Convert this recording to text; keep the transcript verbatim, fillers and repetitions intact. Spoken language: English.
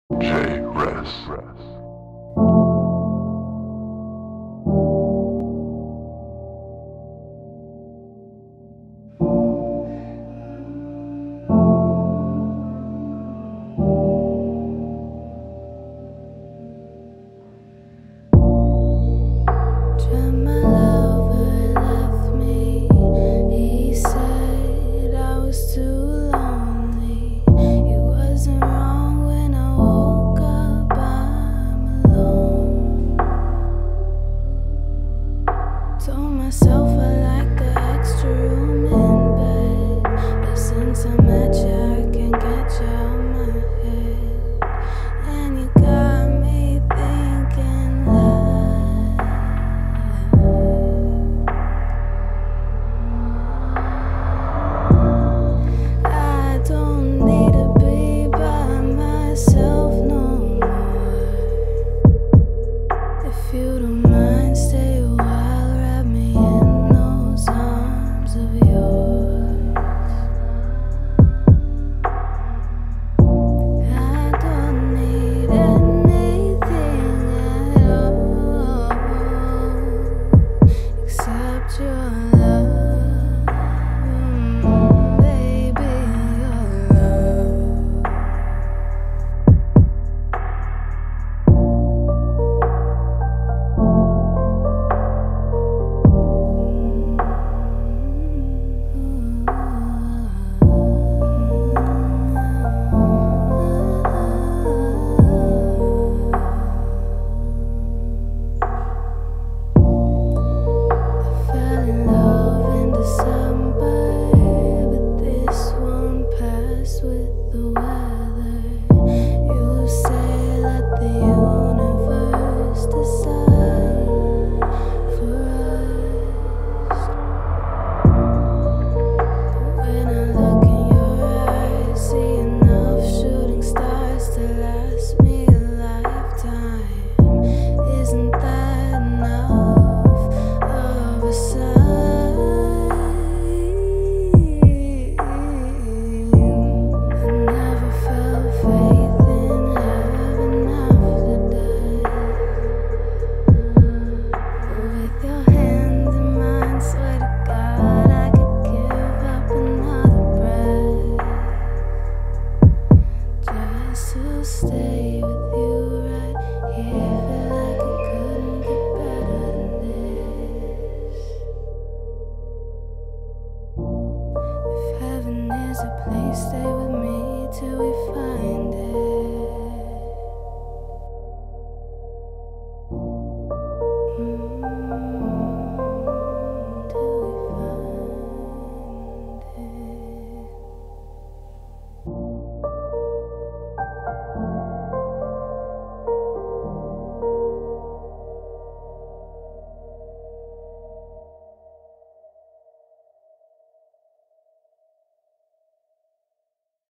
J. Res. My lover left me. He said I was too lonely. It wasn't wrong when I woke up. I'm alone. Told myself I like the extra room in bed, but since I met you, I can't get you out my head. And you got me thinking that I don't need to be by myself no more. If you don't mind, stay a while, wrap me in those arms of yours. I don't need anything at all except your love, baby, your love. Fell in love in December, but this one passed with the weather. You say let the universe decide for us. But when I look in your eyes, see enough shooting stars to last me a lifetime. Isn't that enough of a sign? I never felt faith in heaven after death. But with your hand in mine, swear to God I could give up another breath just to stay with you.